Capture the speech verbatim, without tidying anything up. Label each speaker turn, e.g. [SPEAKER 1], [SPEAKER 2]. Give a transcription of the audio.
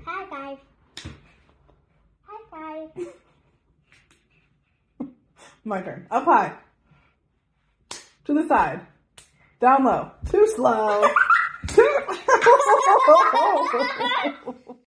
[SPEAKER 1] Hi guys. Hi guys.
[SPEAKER 2] My turn. Up high. To the side. Down low. Too slow. Too